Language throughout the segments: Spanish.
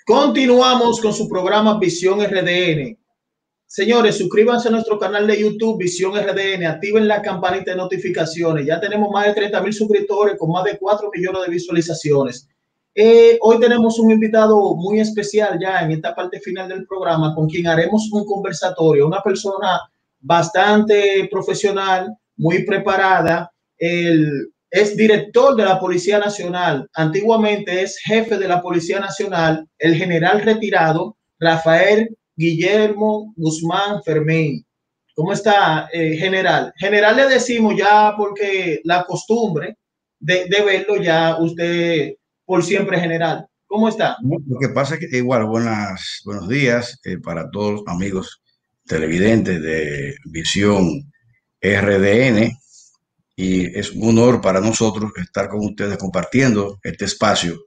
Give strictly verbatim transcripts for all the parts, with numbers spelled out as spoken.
Continuamos con su programa Visión R D N. Señores, suscríbanse a nuestro canal de YouTube Visión R D N, activen la campanita de notificaciones. Ya tenemos más de treinta mil suscriptores con más de cuatro millones de visualizaciones. Eh, hoy tenemos un invitado muy especial ya en esta parte final del programa con quien haremos un conversatorio. Una persona bastante profesional, muy preparada. El, es director de la Policía Nacional. Antiguamente es jefe de la Policía Nacional, el general retirado Rafael Guillermo Guzmán Fermín. ¿Cómo está, eh, general? General le decimos ya porque la costumbre de, de verlo ya usted por siempre general. ¿Cómo está? Lo que pasa es que igual, buenas, buenos días eh, para todos los amigos televidentes de Visión R D N, y es un honor para nosotros estar con ustedes compartiendo este espacio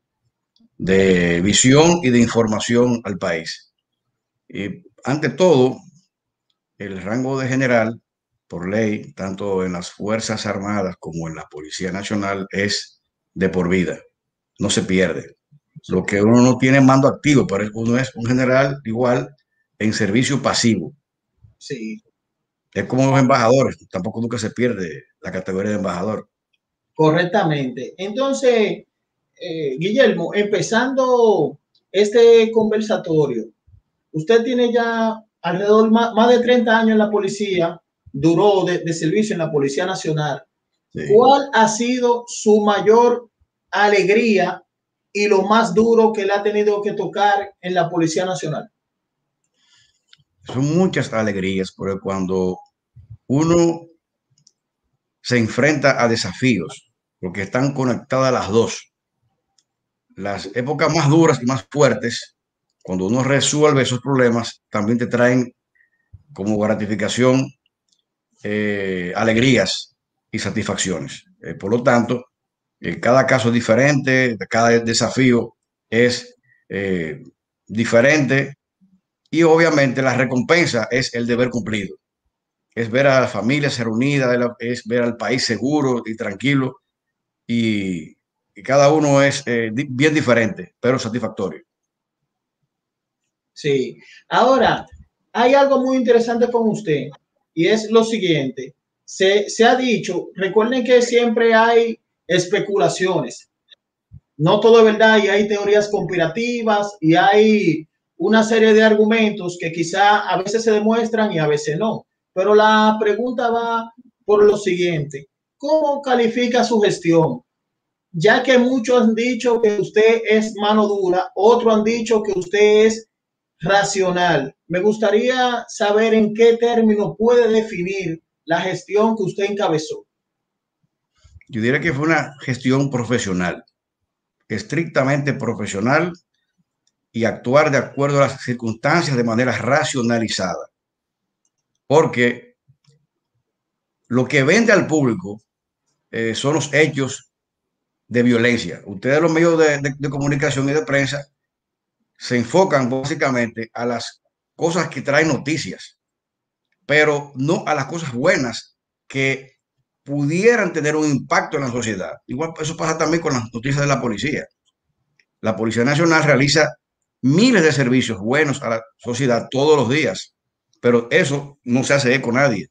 de visión y de información al país. Y ante todo, el rango de general, por ley, tanto en las Fuerzas Armadas como en la Policía Nacional, es de por vida, no se pierde. Lo que uno no tiene mando activo, pero uno es un general igual en servicio pasivo. Sí. Es como los embajadores, tampoco nunca se pierde la categoría de embajador. Correctamente. Entonces, eh, Guillermo, empezando este conversatorio, usted tiene ya alrededor más, más de treinta años en la policía, duró de, de servicio en la Policía Nacional. Sí. ¿Cuál ha sido su mayor alegría y lo más duro que le ha tenido que tocar en la Policía Nacional? Son muchas alegrías, porque cuando uno se enfrenta a desafíos, porque están conectadas las dos, las épocas más duras y más fuertes, cuando uno resuelve esos problemas, también te traen como gratificación eh, alegrías y satisfacciones. Eh, por lo tanto, eh, cada caso es diferente, cada desafío es eh, diferente, y obviamente la recompensa es el deber cumplido. Es ver a la familia ser unida, es ver al país seguro y tranquilo, y, y cada uno es eh, bien diferente, pero satisfactorio. Sí. Ahora, hay algo muy interesante con usted y es lo siguiente. Se, se ha dicho, recuerden que siempre hay especulaciones. No todo es verdad y hay teorías conspirativas y hay una serie de argumentos que quizá a veces se demuestran y a veces no. Pero la pregunta va por lo siguiente. ¿Cómo califica su gestión? Ya que muchos han dicho que usted es mano dura, otros han dicho que usted es racional. Me gustaría saber en qué término puede definir la gestión que usted encabezó. Yo diría que fue una gestión profesional, estrictamente profesional, y actuar de acuerdo a las circunstancias de manera racionalizada. Porque lo que vende al público eh, son los hechos de violencia. Ustedes, los medios de, de, de comunicación y de prensa, se enfocan básicamente a las cosas que traen noticias, pero no a las cosas buenas que pudieran tener un impacto en la sociedad. Igual eso pasa también con las noticias de la policía. La Policía Nacional realiza miles de servicios buenos a la sociedad todos los días, pero eso no se hace eco nadie.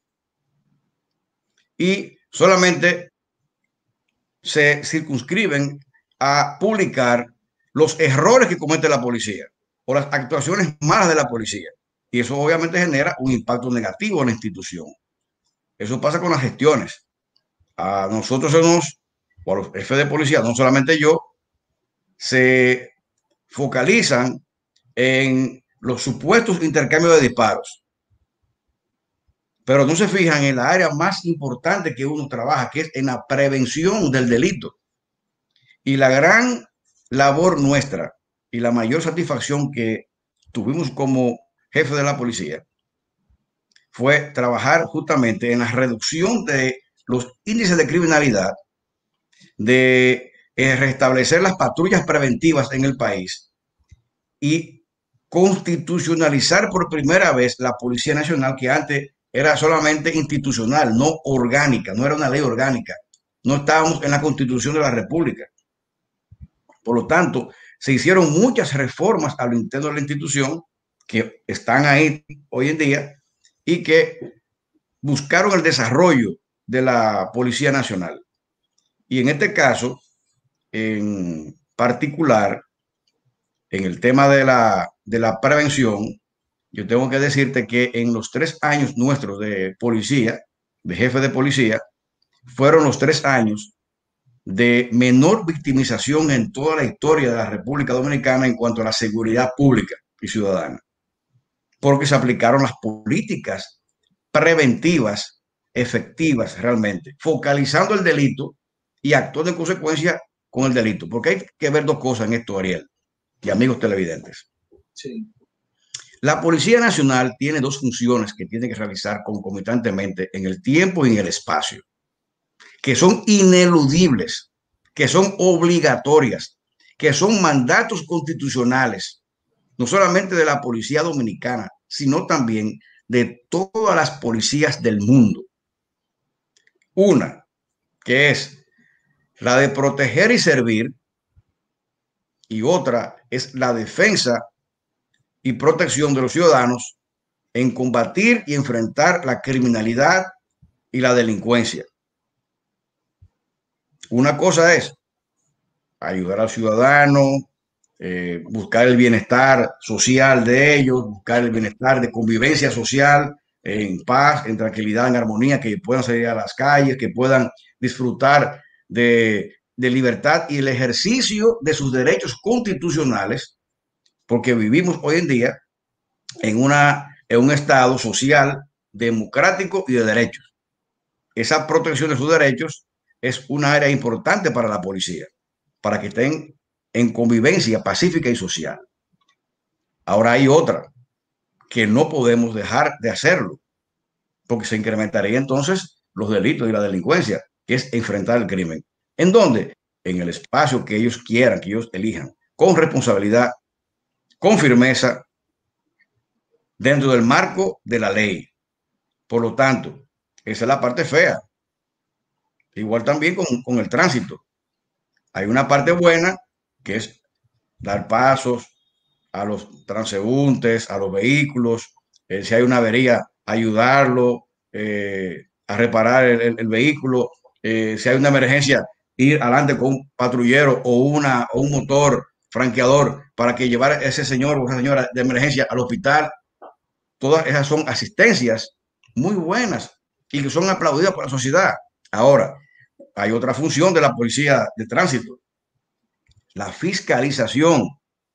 Y solamente se circunscriben a publicar los errores que comete la policía o las actuaciones malas de la policía. Y eso obviamente genera un impacto negativo en la institución. Eso pasa con las gestiones. A nosotros se nos, o a los jefes de policía, no solamente yo, se focalizan en los supuestos intercambios de disparos, pero no se fijan en la área más importante que uno trabaja, que es en la prevención del delito. Y la gran labor nuestra y la mayor satisfacción que tuvimos como jefe de la policía fue trabajar justamente en la reducción de los índices de criminalidad, de eh, restablecer las patrullas preventivas en el país y constitucionalizar por primera vez la Policía Nacional, que antes era solamente institucional, no orgánica, no era una ley orgánica. No estábamos en la Constitución de la República. Por lo tanto, se hicieron muchas reformas a lo interno de la institución que están ahí hoy en día y que buscaron el desarrollo de la Policía Nacional. Y en este caso, en particular, en el tema de la, de la prevención, yo tengo que decirte que en los tres años nuestros de policía, de jefe de policía, fueron los tres años de menor victimización en toda la historia de la República Dominicana en cuanto a la seguridad pública y ciudadana, porque se aplicaron las políticas preventivas efectivas realmente, focalizando el delito y actuando en consecuencia con el delito, porque hay que ver dos cosas en esto, Ariel y amigos televidentes. Sí. La Policía Nacional tiene dos funciones que tiene que realizar concomitantemente en el tiempo y en el espacio, que son ineludibles, que son obligatorias, que son mandatos constitucionales, no solamente de la Policía Dominicana, sino también de todas las policías del mundo. Una, que es la de proteger y servir, y otra es la defensa y protección de los ciudadanos en combatir y enfrentar la criminalidad y la delincuencia. Una cosa es ayudar al ciudadano, eh, buscar el bienestar social de ellos, buscar el bienestar de convivencia social en paz, en tranquilidad, en armonía, que puedan salir a las calles, que puedan disfrutar de, de libertad y el ejercicio de sus derechos constitucionales, porque vivimos hoy en día en, una, en un estado social, democrático y de derechos. Esa protección de sus derechos es una área importante para la policía, para que estén en convivencia pacífica y social. Ahora hay otra, que no podemos dejar de hacerlo, porque se incrementaría entonces los delitos y la delincuencia, que es enfrentar el crimen. ¿En dónde? En el espacio que ellos quieran, que ellos elijan, con responsabilidad, con firmeza, dentro del marco de la ley. Por lo tanto, esa es la parte fea. Igual también con, con el tránsito. Hay una parte buena, que es dar pasos a los transeúntes, a los vehículos, eh, si hay una avería, ayudarlo eh, a reparar el, el, el vehículo, eh, si hay una emergencia, ir adelante con un patrullero o, una, o un motor franqueador para que llevar a ese señor o esa señora de emergencia al hospital. Todas esas son asistencias muy buenas y que son aplaudidas por la sociedad. Ahora, hay otra función de la policía de tránsito, la fiscalización,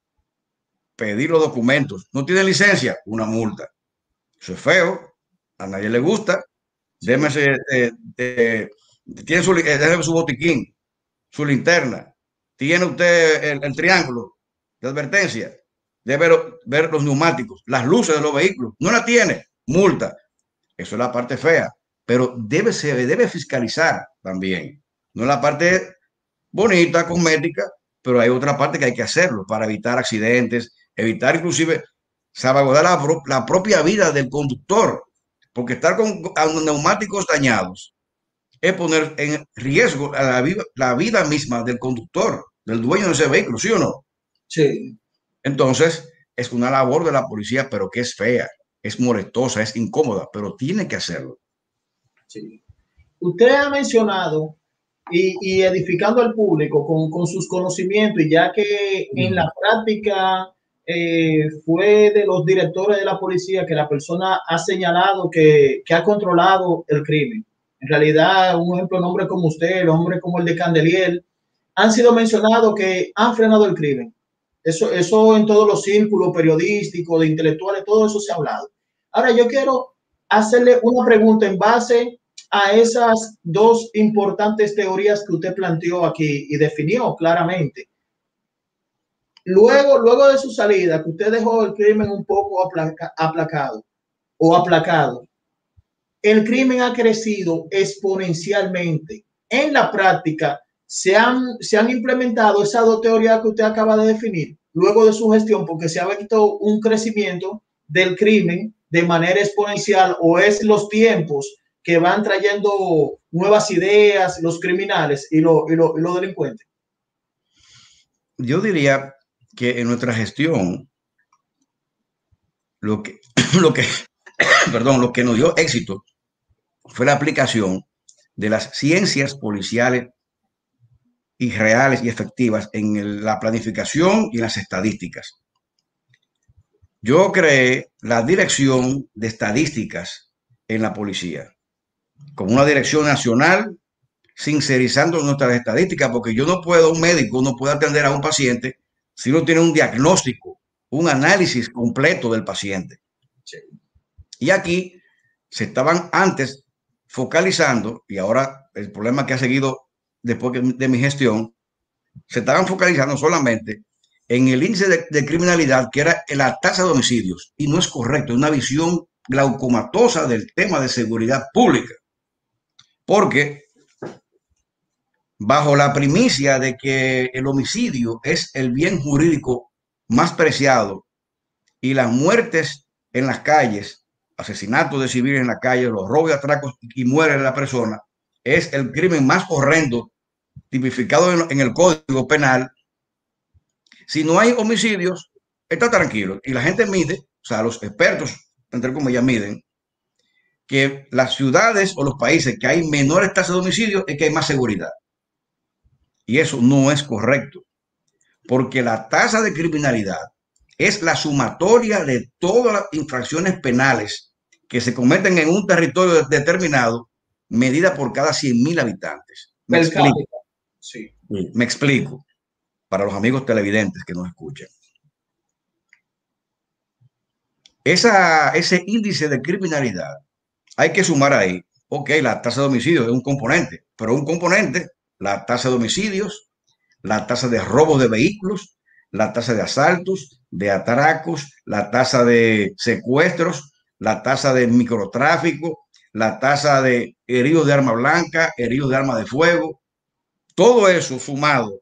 pedir los documentos. ¿No tiene licencia? Una multa. Eso es feo, a nadie le gusta. Démese, eh, eh, tiene su, eh, su botiquín, su linterna, tiene usted el, el triángulo de advertencia, debe ver, ver los neumáticos, las luces de los vehículos. No la tiene, multa. Eso es la parte fea, pero debe, se debe fiscalizar también. No es la parte bonita, cosmética, pero hay otra parte que hay que hacerlo para evitar accidentes, evitar inclusive salvaguardar la, la propia vida del conductor, porque estar con neumáticos dañados es poner en riesgo la vida, la vida misma del conductor, del dueño de ese vehículo, ¿sí o no? Sí. Entonces, es una labor de la policía, pero que es fea, es molestosa, es incómoda, pero tiene que hacerlo. Sí. Usted ha mencionado y, y edificando al público con, con sus conocimientos, y ya que en la práctica eh, fue de los directores de la policía que la persona ha señalado que, que ha controlado el crimen. En realidad, un ejemplo, un hombre como usted, hombres como el de Candeliel, han sido mencionados que han frenado el crimen. Eso, eso en todos los círculos periodísticos, de intelectuales, todo eso se ha hablado. Ahora, yo quiero hacerle una pregunta en base a esas dos importantes teorías que usted planteó aquí y definió claramente. Luego, luego de su salida, que usted dejó el crimen un poco aplaca, aplacado o aplacado, el crimen ha crecido exponencialmente. En la práctica, se han, se han implementado esas dos teorías que usted acaba de definir luego de su gestión, porque se ha visto un crecimiento del crimen de manera exponencial, o es los tiempos que van trayendo nuevas ideas los criminales y los y lo, y lo delincuentes. yo diría que en nuestra gestión, lo que, lo que, perdón, lo que nos dio éxito fue la aplicación de las ciencias policiales y reales y efectivas en el, la planificación y las estadísticas. Yo creé la Dirección de Estadísticas en la policía, como una dirección nacional, sincerizando nuestras estadísticas, porque yo no puedo, un médico no puede atender a un paciente si no tiene un diagnóstico, un análisis completo del paciente. Sí. Y aquí se estaban antes focalizando, y ahora el problema que ha seguido después de mi gestión, se estaban focalizando solamente en el índice de, de criminalidad, que era la tasa de homicidios, y no es correcto, es una visión glaucomatosa del tema de seguridad pública, porque bajo la primicia de que el homicidio es el bien jurídico más preciado y las muertes en las calles, asesinatos de civiles en la calle, los robos y atracos y muere la persona, es el crimen más horrendo tipificado en, en el Código Penal. Si no hay homicidios, está tranquilo. Y la gente mide, o sea, los expertos, entre comillas, miden que las ciudades o los países que hay menores tasas de homicidios es que hay más seguridad. Y eso no es correcto, porque la tasa de criminalidad es la sumatoria de todas las infracciones penales que se cometen en un territorio determinado, medida por cada cien mil habitantes. Me El explico. Sí. Me explico para los amigos televidentes que nos escuchan. Esa, ese índice de criminalidad hay que sumar ahí, ok, la tasa de homicidios es un componente, pero un componente, la tasa de homicidios, la tasa de robos de vehículos, la tasa de asaltos, de atracos, la tasa de secuestros, la tasa de microtráfico, la tasa de heridos de arma blanca, heridos de arma de fuego, todo eso sumado,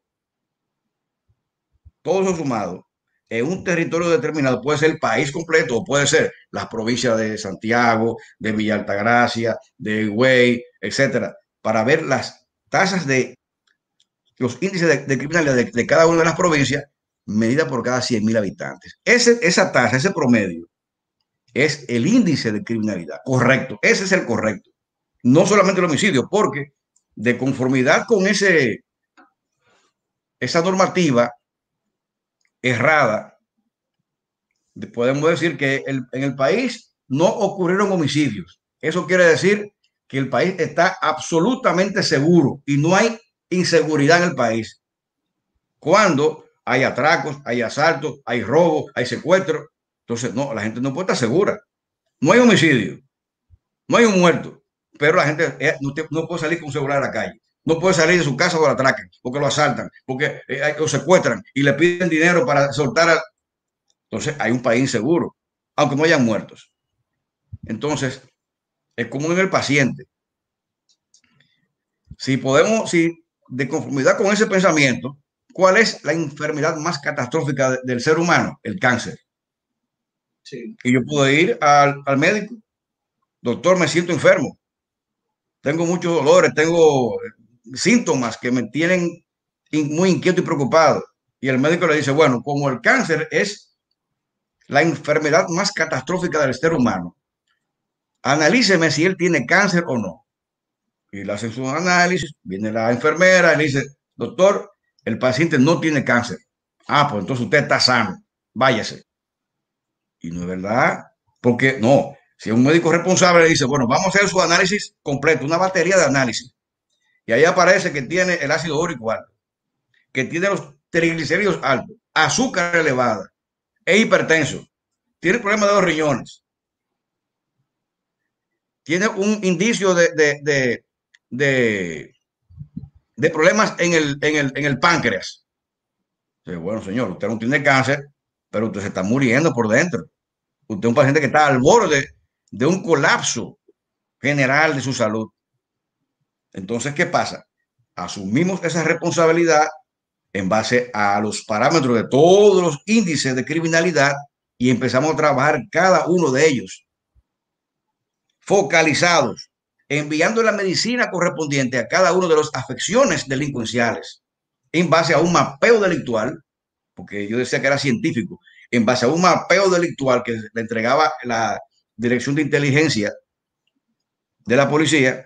todo eso sumado en un territorio determinado, puede ser el país completo o puede ser las provincias de Santiago, de Villa Altagracia, de Higüey, etcétera, para ver las tasas de los índices de, de criminalidad de, de cada una de las provincias medida por cada cien mil habitantes. Ese, esa tasa, ese promedio, es el índice de criminalidad correcto. Ese es el correcto. No solamente el homicidio, porque de conformidad con ese, esa normativa errada, podemos decir que el, en el país no ocurrieron homicidios. Eso quiere decir que el país está absolutamente seguro y no hay inseguridad en el país. Cuando hay atracos, hay asaltos, hay robos, hay secuestros, entonces no, la gente no puede estar segura. No hay homicidio, no hay un muerto, pero la gente eh, no, te, no puede salir con seguridad a la calle. No puede salir de su casa o lo atracan, porque lo asaltan, porque eh, lo secuestran y le piden dinero para soltar a... Entonces hay un país inseguro, aunque no hayan muertos. Entonces, es como en el paciente. Si podemos, si de conformidad con ese pensamiento, ¿cuál es la enfermedad más catastrófica de, del ser humano? El cáncer. Sí. Y yo puedo ir al, al médico, doctor, me siento enfermo, tengo muchos dolores, tengo síntomas que me tienen muy inquieto y preocupado. Y el médico le dice, bueno, como el cáncer es la enfermedad más catastrófica del ser humano, analíceme si él tiene cáncer o no. Y le hacen su análisis, viene la enfermera y le dice, doctor, el paciente no tiene cáncer. Ah, pues entonces usted está sano, váyase. Y no es verdad, porque no, si un médico responsable le dice, bueno, vamos a hacer su análisis completo, una batería de análisis, y ahí aparece que tiene el ácido úrico alto, que tiene los triglicéridos altos, azúcar elevada, es hipertenso, tiene problemas de los riñones, tiene un indicio de, de, de, de, de problemas en el, en, el, en el páncreas. Entonces, bueno, señor, usted no tiene cáncer, pero usted se está muriendo por dentro. Usted es un paciente que está al borde de un colapso general de su salud. Entonces, ¿qué pasa? Asumimos esa responsabilidad en base a los parámetros de todos los índices de criminalidad y empezamos a trabajar cada uno de ellos focalizados, enviando la medicina correspondiente a cada una de las afecciones delincuenciales. en base a un mapeo delictual, porque yo decía que era científico, en base a un mapeo delictual que le entregaba la Dirección de Inteligencia de la policía,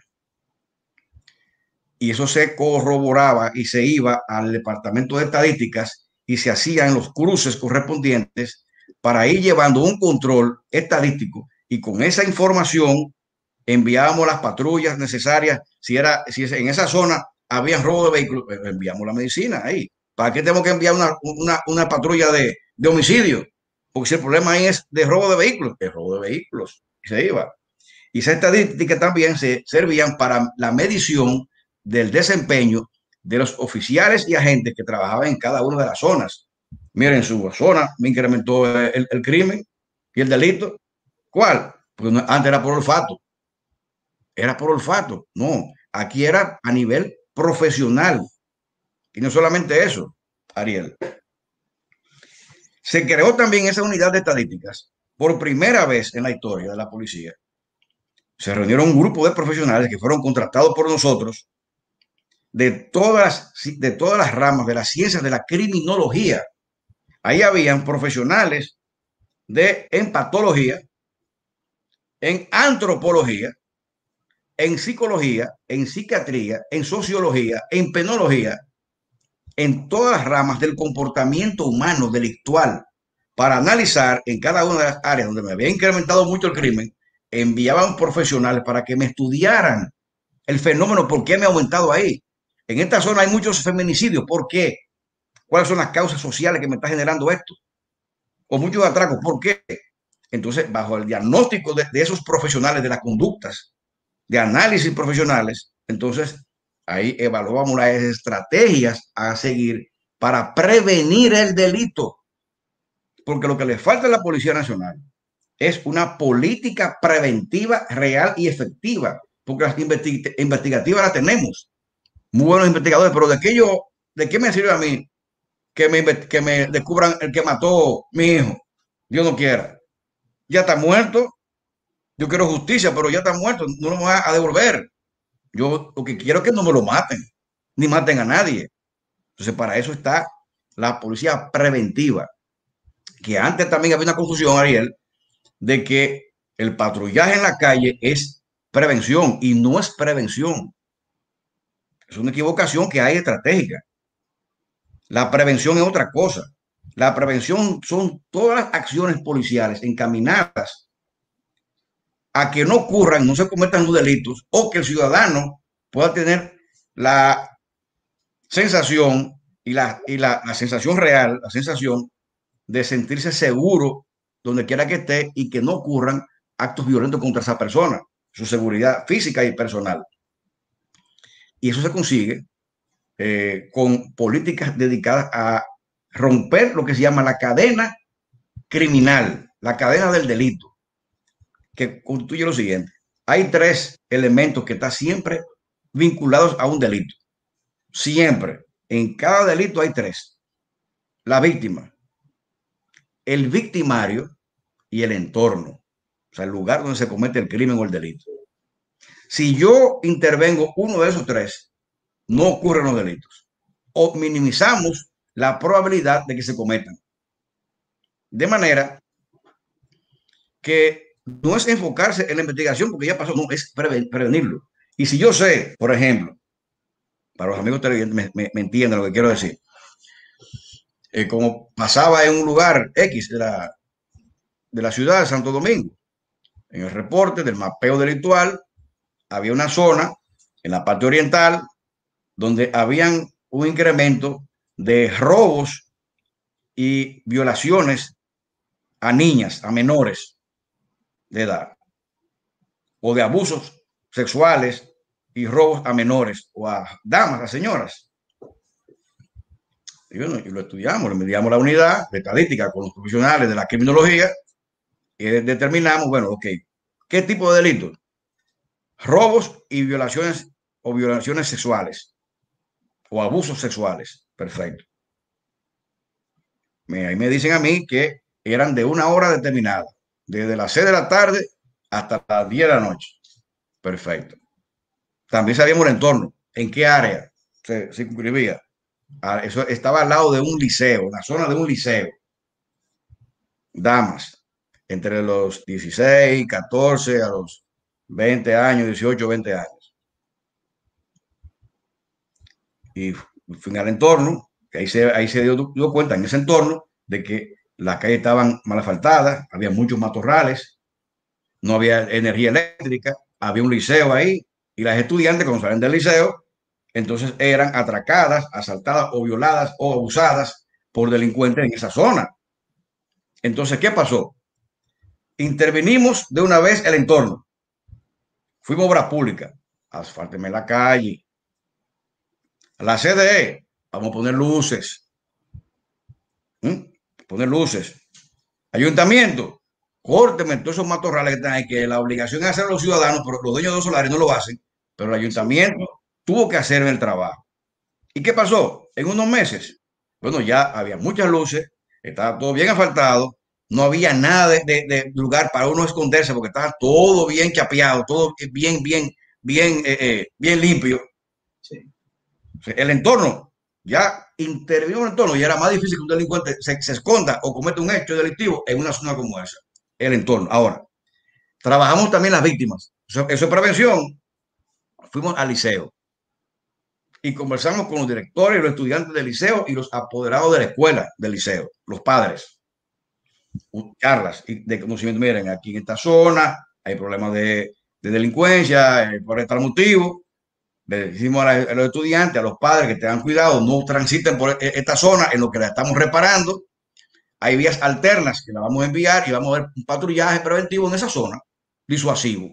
y eso se corroboraba y se iba al Departamento de Estadísticas y se hacían los cruces correspondientes para ir llevando un control estadístico, y con esa información enviábamos las patrullas necesarias. Si era, si en esa zona había robo de vehículos, enviamos la medicina ahí. ¿Para qué tenemos que enviar una, una, una patrulla de, de homicidio? Porque si el problema ahí es de robo de vehículos, es robo de vehículos, y se iba. Y esas estadísticas también se servían para la medición del desempeño de los oficiales y agentes que trabajaban en cada una de las zonas. Miren, su zona me incrementó el, el crimen y el delito. ¿Cuál? Porque antes era por olfato. Era por olfato. No, aquí era a nivel profesional. Y no solamente eso, Ariel. Se creó también esa unidad de estadísticas por primera vez en la historia de la policía. Se reunieron un grupo de profesionales que fueron contratados por nosotros de todas, de todas las ramas de las ciencias de la criminología. Ahí habían profesionales de, en patología, en antropología, en psicología, en psiquiatría, en sociología, en penología, en todas las ramas del comportamiento humano delictual, para analizar en cada una de las áreas donde me había incrementado mucho el crimen. Enviaban profesionales para que me estudiaran el fenómeno, por qué me ha aumentado ahí. En esta zona hay muchos feminicidios, ¿por qué? ¿Cuáles son las causas sociales que me está generando esto? O muchos atracos, ¿por qué? Entonces, bajo el diagnóstico de, de esos profesionales de las conductas, de análisis profesionales, entonces ahí evaluamos las estrategias a seguir para prevenir el delito. Porque lo que le falta a la Policía Nacional es una política preventiva real y efectiva, porque las investig investigativas las tenemos. Muy buenos investigadores, pero ¿de qué, yo, de qué me sirve a mí que me, que me descubran el que mató a mi hijo? Dios no quiera. Ya está muerto. Yo quiero justicia, pero ya está muerto. No lo voy a devolver. Yo lo que quiero es que no me lo maten, ni maten a nadie. Entonces, para eso está la policía preventiva. Que antes también había una confusión, Ariel, de que el patrullaje en la calle es prevención, y no es prevención. Es una equivocación que hay estratégica. La prevención es otra cosa. La prevención son todas las acciones policiales encaminadas a que no ocurran, no se cometan los delitos, o que el ciudadano pueda tener la sensación y la, y la, la sensación real, la sensación de sentirse seguro donde quiera que esté, y que no ocurran actos violentos contra esa persona, su seguridad física y personal. Y eso se consigue eh, con políticas dedicadas a romper lo que se llama la cadena criminal, la cadena del delito, que constituye lo siguiente. Hay tres elementos que están siempre vinculados a un delito. Siempre. En cada delito hay tres. La víctima, el victimario y el entorno. O sea, el lugar donde se comete el crimen o el delito. Si yo intervengo uno de esos tres, no ocurren los delitos, o minimizamos la probabilidad de que se cometan. De manera que no es enfocarse en la investigación porque ya pasó, no, es prevenirlo. Y si yo sé, por ejemplo, para los amigos televidentes me, me, me entienden lo que quiero decir, eh, como pasaba en un lugar X de la, de la ciudad de Santo Domingo, en el reporte del mapeo delictual, había una zona en la parte oriental donde habían un incremento de robos y violaciones a niñas, a menores de edad, o de abusos sexuales y robos a menores o a damas, a señoras. Y bueno, y lo estudiamos, le medíamos la unidad de estadística con los profesionales de la criminología y determinamos, bueno, ok, ¿qué tipo de delitos? Robos y violaciones o violaciones sexuales o abusos sexuales. Perfecto. Ahí me dicen a mí que eran de una hora determinada, desde las seis de la tarde hasta las diez de la noche. Perfecto. También sabíamos el entorno, en qué área se circunscribía. Eso estaba al lado de un liceo, la zona de un liceo. Damas, entre los dieciséis, catorce a los veinte años, dieciocho, veinte años. Y fui al entorno, que ahí se, ahí se dio, dio cuenta en ese entorno de que las calles estaban mal asfaltadas, había muchos matorrales, no había energía eléctrica, había un liceo ahí, y las estudiantes cuando salen del liceo, entonces eran atracadas, asaltadas o violadas o abusadas por delincuentes en esa zona. Entonces, ¿qué pasó? Intervinimos de una vez el entorno. Fuimos a obras públicas, asfálteme la calle. La C D E, vamos a poner luces. ¿Mm? Poner luces. Ayuntamiento, córteme todos esos matorrales que están ahí, que la obligación es hacer a los ciudadanos, pero los dueños de los solares no lo hacen. Pero el ayuntamiento tuvo que hacer el trabajo. ¿Y qué pasó? En unos meses, bueno, ya había muchas luces, estaba todo bien asfaltado, no había nada de, de, de lugar para uno esconderse porque estaba todo bien chapeado, todo bien, bien, bien, eh, eh, bien limpio. Sí. El entorno, ya intervino el entorno y era más difícil que un delincuente se, se esconda o cometa un hecho delictivo en una zona como esa. El entorno. Ahora, trabajamos también las víctimas. Eso, eso es prevención. Fuimos al liceo y conversamos con los directores y los estudiantes del liceo y los apoderados de la escuela del liceo, los padres. Charlas de conocimiento. Miren, aquí en esta zona hay problemas de, de delincuencia, eh, por tal motivo. Le decimos a, la, a los estudiantes, a los padres que tengan cuidado, no transiten por esta zona en lo que la estamos reparando. Hay vías alternas que la vamos a enviar y vamos a ver un patrullaje preventivo en esa zona, disuasivo.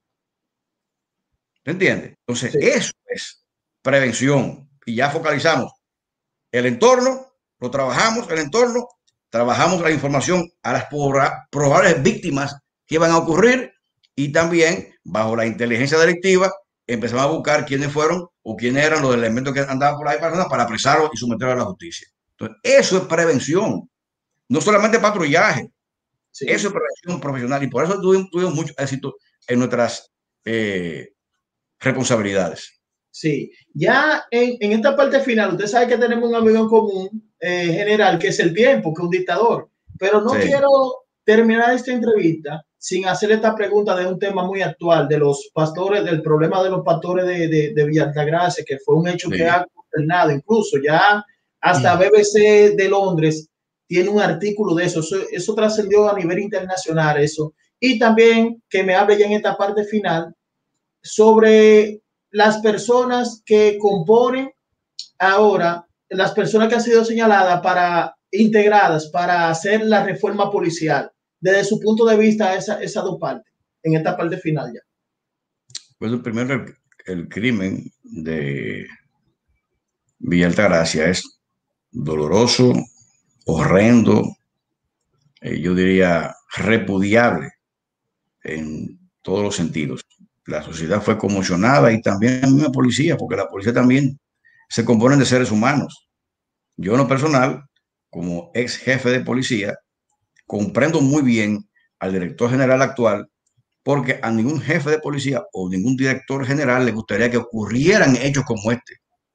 ¿Se entiende? Entonces, sí, eso es prevención. Y ya focalizamos el entorno, lo trabajamos, el entorno, trabajamos la información a las probables víctimas que van a ocurrir y también, bajo la inteligencia delictiva, empezamos a buscar quiénes fueron o quiénes eran los elementos que andaban por ahí para, para apresarlos y someterlos a la justicia. Entonces, eso es prevención, no solamente patrullaje, sí, eso es prevención profesional y por eso tuvimos, tuvimos mucho éxito en nuestras eh, responsabilidades. Sí, ya en, en esta parte final, usted sabe que tenemos un amigo en común, eh, general, que es el tiempo, que es un dictador, pero no sí. quiero terminar esta entrevista sin hacerle esta pregunta de un tema muy actual, de los pastores, del problema de los pastores de, de, de Villa Altagracia, que fue un hecho sí. que ha consternado, incluso ya hasta sí. B B C de Londres tiene un artículo de eso, eso, eso trascendió a nivel internacional, eso, y también que me hable ya en esta parte final sobre las personas que componen ahora, las personas que han sido señaladas para integradas para hacer la reforma policial, desde su punto de vista, esa, esa dos partes, en esta parte final ya. Pues primero el, el crimen de Villa Altagracia es doloroso, horrendo, eh, yo diría repudiable en todos los sentidos. La sociedad fue conmocionada y también la policía, porque la policía también se compone de seres humanos. Yo en lo personal, como ex jefe de policía, comprendo muy bien al director general actual, porque a ningún jefe de policía o ningún director general le gustaría que ocurrieran hechos como este.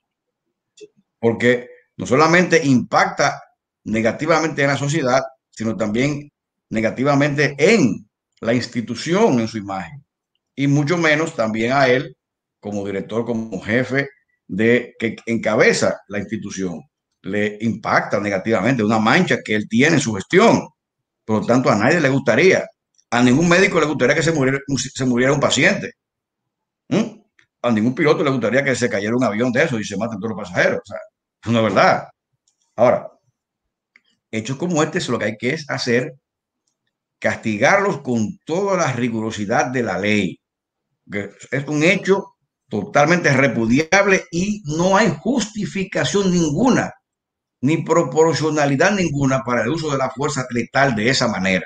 Porque no solamente impacta negativamente en la sociedad, sino también negativamente en la institución, en su imagen. Y mucho menos también a él como director, como jefe de que encabeza la institución. Le impacta negativamente una mancha que él tiene en su gestión. Por lo tanto, a nadie le gustaría, a ningún médico le gustaría que se muriera, se muriera un paciente. ¿Mm? A ningún piloto le gustaría que se cayera un avión de eso y se maten todos los pasajeros. O sea, no es verdad. Ahora, hechos como este es lo que hay que hacer, castigarlos con toda la rigurosidad de la ley. Que es un hecho totalmente repudiable y no hay justificación ninguna, ni proporcionalidad ninguna para el uso de la fuerza letal de esa manera.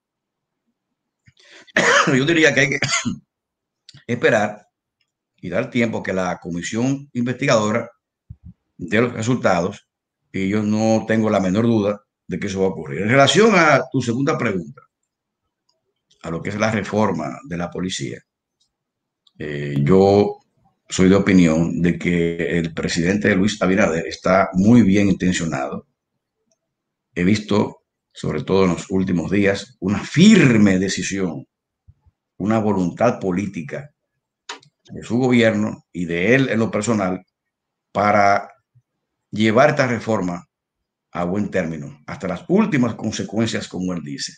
Yo diría que hay que esperar y dar tiempo que la comisión investigadora dé los resultados y yo no tengo la menor duda de que eso va a ocurrir. En relación a tu segunda pregunta, a lo que es la reforma de la policía, Eh, yo soy de opinión de que el presidente Luis Abinader está muy bien intencionado. He visto, sobre todo en los últimos días, una firme decisión, una voluntad política de su gobierno y de él en lo personal para llevar esta reforma a buen término, hasta las últimas consecuencias, como él dice.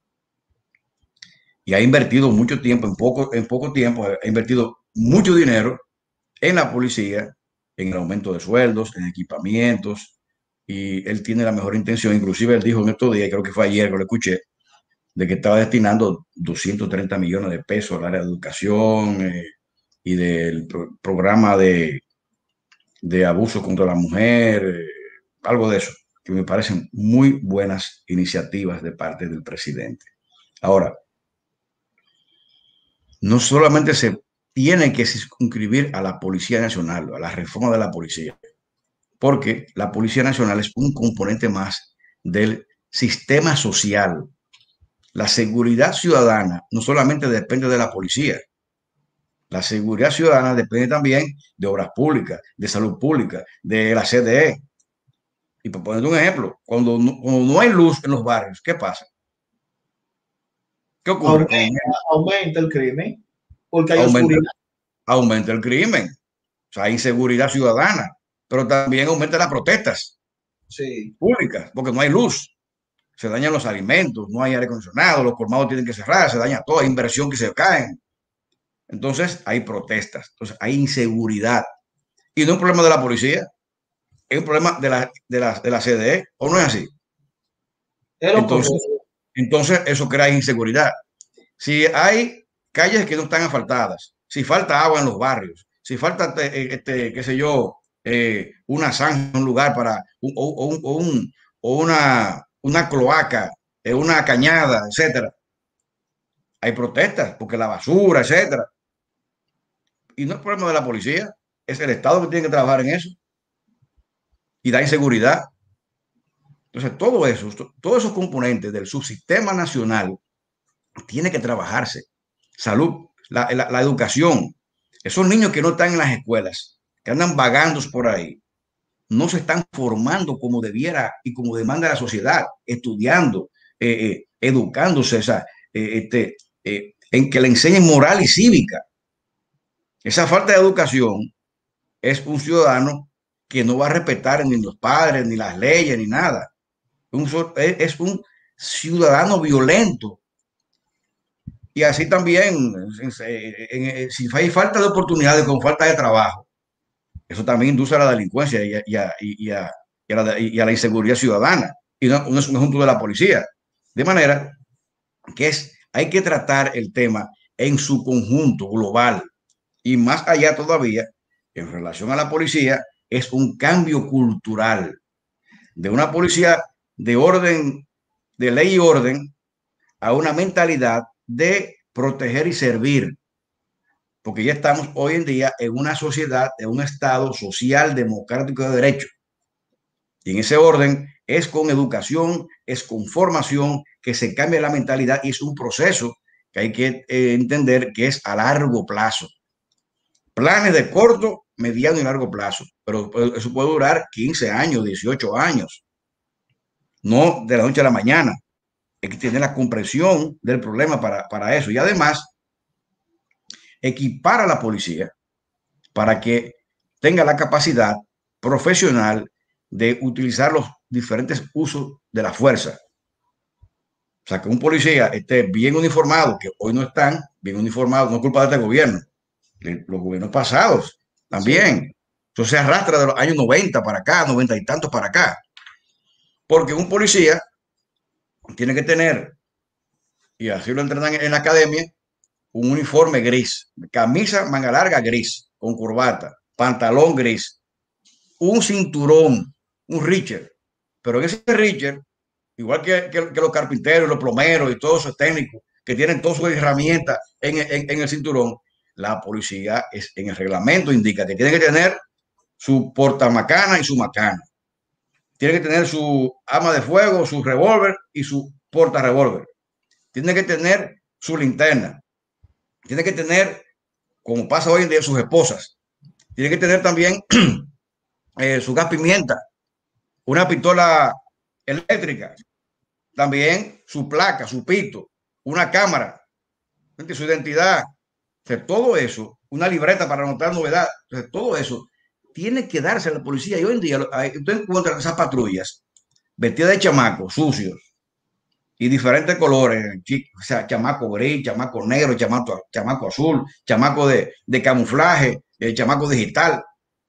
Y ha invertido mucho tiempo, en poco, en poco tiempo, ha invertido mucho dinero en la policía, en el aumento de sueldos, en equipamientos, y él tiene la mejor intención. Inclusive él dijo en estos días, creo que fue ayer que lo escuché, de que estaba destinando doscientos treinta millones de pesos al área de educación eh, y del pro programa de, de abuso contra la mujer, eh, algo de eso, que me parecen muy buenas iniciativas de parte del presidente. Ahora, no solamente se tiene que circunscribir a la Policía Nacional, a la reforma de la policía, porque la Policía Nacional es un componente más del sistema social. La seguridad ciudadana no solamente depende de la policía, la seguridad ciudadana depende también de obras públicas, de salud pública, de la C D E. Y por poner un ejemplo, cuando no, cuando no hay luz en los barrios, ¿qué pasa? ¿Qué ocurre? Aumenta, aumenta el crimen porque hay Aumenta, oscuridad. aumenta el crimen, o sea, hay inseguridad ciudadana, pero también aumenta las protestas Sí. públicas, porque no hay luz, se dañan los alimentos, no hay aire acondicionado, los colmados tienen que cerrar, se daña toda inversión que se caen. Entonces hay protestas, entonces hay inseguridad. Y no es un problema de la policía, es un problema de la, de la, de la C D E, ¿o no es así? Entonces, entonces eso crea inseguridad. Si hay calles que no están asfaltadas, si falta agua en los barrios, si falta, este, qué sé yo, eh, una zanja, un lugar para, un, o, un, o, un, o una, una cloaca, eh, una cañada, etcétera. Hay protestas porque la basura, etcétera. Y no es problema de la policía, es el Estado que tiene que trabajar en eso y da inseguridad. Entonces, todo eso, todos esos componentes del subsistema nacional tiene que trabajarse. Salud, la, la, la educación. Esos niños que no están en las escuelas, que andan vagando por ahí, no se están formando como debiera y como demanda la sociedad, estudiando, eh, eh, educándose, o sea, eh, este, eh, en que le enseñen moral y cívica. Esa falta de educación es un ciudadano que no va a respetar ni los padres, ni las leyes, ni nada. Un, es un ciudadano violento. Y así también, si hay falta de oportunidades con falta de trabajo, eso también induce a la delincuencia y a, y a, y a, y a, la, y a la inseguridad ciudadana. Y no, no es un asunto de la policía. De manera que es, hay que tratar el tema en su conjunto global. Y más allá todavía, en relación a la policía, es un cambio cultural de una policía de orden, de ley y orden, a una mentalidad de proteger y servir. Porque ya estamos hoy en día en una sociedad, en un Estado social, democrático de derecho. Y en ese orden es con educación, es con formación, que se cambia la mentalidad y es un proceso que hay que eh, entender que es a largo plazo. Planes de corto, mediano y largo plazo, pero eso puede durar quince años, dieciocho años, no de la noche a la mañana. Hay que tener la comprensión del problema para, para eso. Y además, equipar a la policía para que tenga la capacidad profesional de utilizar los diferentes usos de la fuerza. O sea, que un policía esté bien uniformado, que hoy no están bien uniformados, no es culpa de este gobierno, los gobiernos pasados también. Sí. Eso se arrastra de los años noventa para acá, noventa y tantos para acá. Porque un policía tiene que tener, y así lo entrenan en la academia, un uniforme gris, camisa manga larga gris, con corbata, pantalón gris, un cinturón, un Richard. Pero ese Richard, igual que, que, que los carpinteros, los plomeros y todos esos técnicos que tienen todas sus herramientas en, en, en el cinturón, la policía es, en el reglamento indica que tiene que tener su portamacana y su macana. Tiene que tener su arma de fuego, su revólver y su portarrevólver. Tiene que tener su linterna. Tiene que tener, como pasa hoy en día, sus esposas. Tiene que tener también eh, su gas pimienta, una pistola eléctrica, también su placa, su pito, una cámara, su identidad, o sea, todo eso, una libreta para anotar novedad, o sea, todo eso tiene que darse a la policía. Y hoy en día usted encuentra esas patrullas vestidas de chamacos sucios y diferentes colores, o sea, chamaco gris, chamaco negro, chamaco, chamaco azul, chamaco de, de camuflaje, el chamaco digital.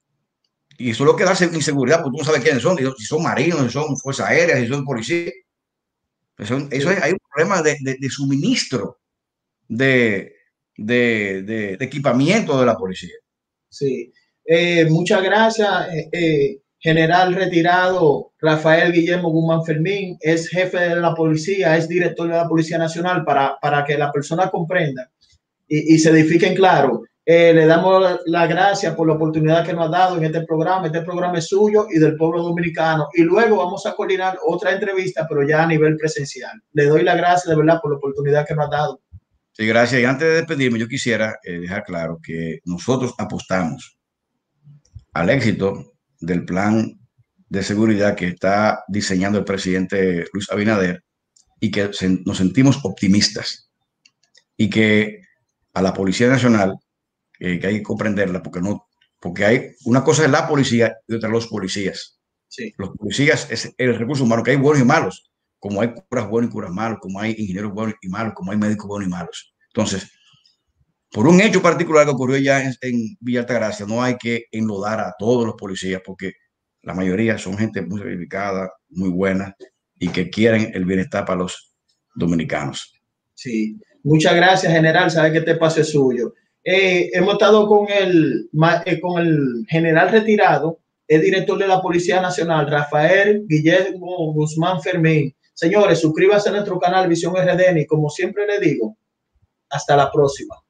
Y eso es lo que da inseguridad, porque tú no sabes quiénes son, si son marinos, si son fuerzas aéreas, si son policías. Eso, eso es, hay un problema de, de, de suministro de, de, de, de equipamiento de la policía. Sí, eh, muchas gracias, eh, eh, general retirado Rafael Guillermo Guzmán Fermín, es jefe de la policía, es director de la Policía Nacional, para, para que la persona comprenda y, y se edifiquen claro. Eh, le damos las gracias por la oportunidad que nos ha dado en este programa. Este programa es suyo y del pueblo dominicano. Y luego vamos a coordinar otra entrevista, pero ya a nivel presencial. Le doy las gracias de verdad por la oportunidad que nos ha dado. Sí, gracias. Y antes de despedirme, yo quisiera eh, dejar claro que nosotros apostamos al éxito del plan de seguridad que está diseñando el presidente Luis Abinader y que se, nos sentimos optimistas y que a la Policía Nacional, eh, que hay que comprenderla, porque no, porque hay una cosa es la policía y otra los policías. Sí. Los policías es el recurso humano, que hay buenos y malos, como hay curas buenos y curas malos, como hay ingenieros buenos y malos, como hay médicos buenos y malos. Entonces, por un hecho particular que ocurrió ya en, en Villa Altagracia, no hay que enlodar a todos los policías, porque la mayoría son gente muy sacrificada, muy buena y que quieren el bienestar para los dominicanos. Sí, muchas gracias, general. Sabe que este espacio es suyo. Eh, hemos estado con el, eh, con el general retirado, el director de la Policía Nacional, Rafael Guillermo Guzmán Fermín. Señores, suscríbanse a nuestro canal Visión R D N y como siempre le digo, hasta la próxima.